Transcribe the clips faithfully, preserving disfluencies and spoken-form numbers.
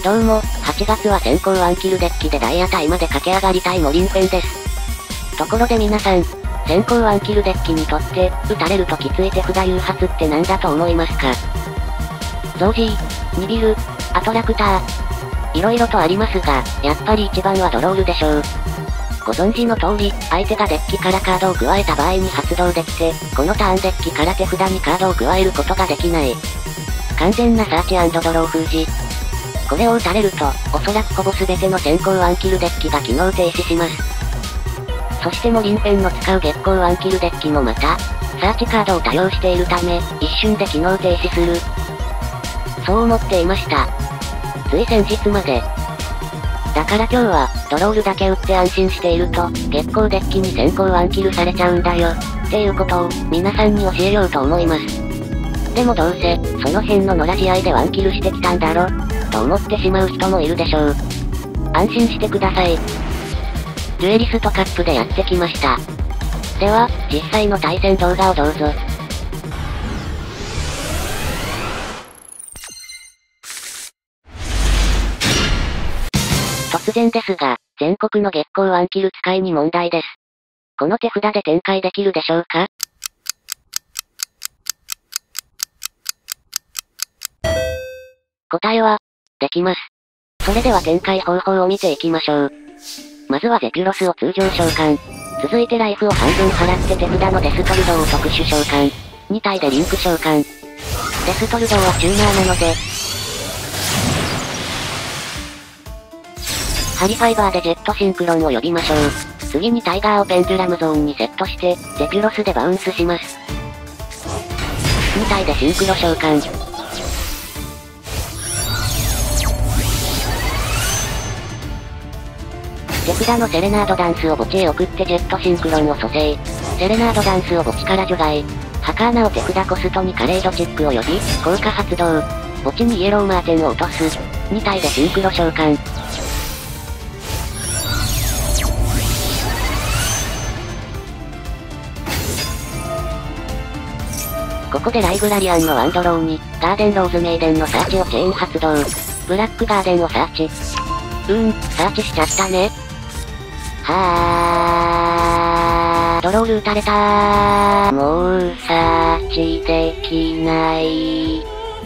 どうも、はちがつは先行ワンキルデッキでダイヤタイまで駆け上がりたいのリンフェンです。ところで皆さん、先行ワンキルデッキにとって、撃たれるときつい手札誘発って何だと思いますか？ゾージー、ニビル、アトラクター。色々とありますが、やっぱり一番はドロールでしょう。ご存知の通り、相手がデッキからカードを加えた場合に発動できて、このターンデッキから手札にカードを加えることができない。完全なサーチ&ドロー封じ。これを打たれると、おそらくほぼ全ての先行ワンキルデッキが機能停止します。そしてもリンフェンの使う月光ワンキルデッキもまた、サーチカードを多用しているため、一瞬で機能停止する。そう思っていました。つい先日まで。だから今日は、ドロールだけ打って安心していると、月光デッキに先行ワンキルされちゃうんだよ、っていうことを、皆さんに教えようと思います。でもどうせ、その辺の野良試合でワンキルしてきたんだろ、と思ってしまう人もいるでしょう。安心してください。デュエリストカップでやってきました。では、実際の対戦動画をどうぞ。突然ですが、全国の月光ワンキル使いに問題です。この手札で展開できるでしょうか？答えは、できます。それでは展開方法を見ていきましょう。まずはゼピュロスを通常召喚。続いてライフを半分払って手札のデストルドを特殊召喚。に体でリンク召喚。デストルドはチューナーなので、ハリファイバーでジェットシンクロンを呼びましょう。次にタイガーをペンデュラムゾーンにセットして、ゼピュロスでバウンスします。に体でシンクロ召喚。手札のセレナードダンスを墓地へ送ってジェットシンクロンを蘇生。セレナードダンスを墓地から除外。ハカーナを手札コストにカレードチップを呼び、効果発動。墓地にイエローマーテンを落とす。に体でシンクロ召喚。ここでライブラリアンのワンドローに、ガーデンローズメイデンのサーチをチェーン発動。ブラックガーデンをサーチ。うーん、サーチしちゃったね。はー、ドロール撃たれたー。もうサーチできない。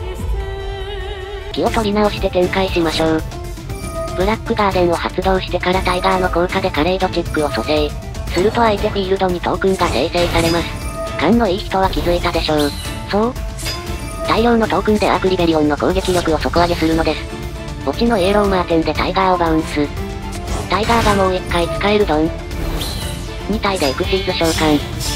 気を取り直して展開しましょう。ブラックガーデンを発動してからタイガーの効果でカレードチックを蘇生。すると相手フィールドにトークンが生成されます。勘のいい人は気づいたでしょう。そう。大量のトークンでアークリベリオンの攻撃力を底上げするのです。墓地のイエローマーテンでタイガーをバウンス。タイガーがもう一回使えるドン。に体でエクシーズ召喚。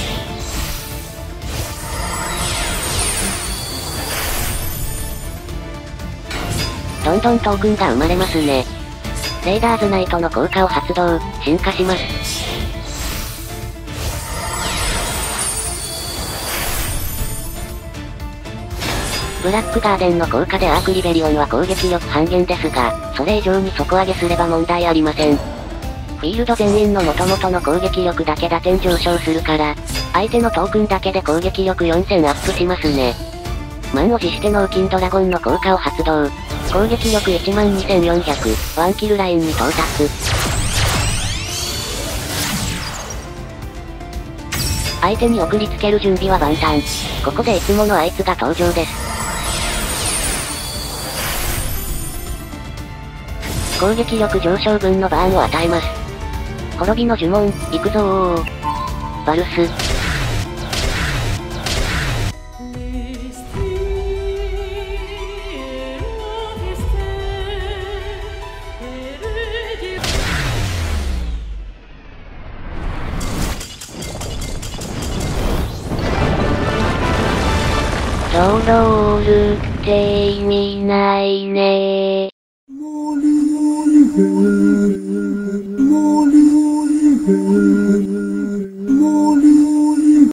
どんどんトークンが生まれますね。レーダーズナイトの効果を発動、進化します。ブラックガーデンの効果でアークリベリオンは攻撃力半減ですが、それ以上に底上げすれば問題ありません。フィールド全員の元々の攻撃力だけ打点上昇するから、相手のトークンだけで攻撃力よんせんアップしますね。満を持して脳筋ドラゴンの効果を発動。攻撃力 いちまんにせんよんひゃく、ワンキルラインに到達。相手に送りつける準備は万端。ここでいつものあいつが登場です。攻撃力上昇分のバーンを与えます。滅びの呪文、行くぞー。バルス。ドロールって意味ないねー。